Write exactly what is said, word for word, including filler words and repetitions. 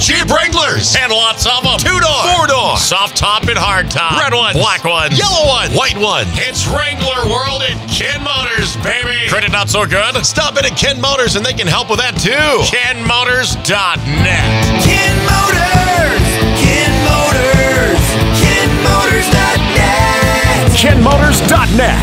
Jeep Wranglers, and lots of them. Two-door, four-door, soft top and hard top, red one, black one, yellow one, white one. It's Wrangler World at Kenn Motors, baby. Credit not so good? Stop in at Kenn Motors and they can help with that too. Kenn Motors dot net. Kenn Motors! Kenn Motors! Kenn Motors dot net! Kenn Motors dot net.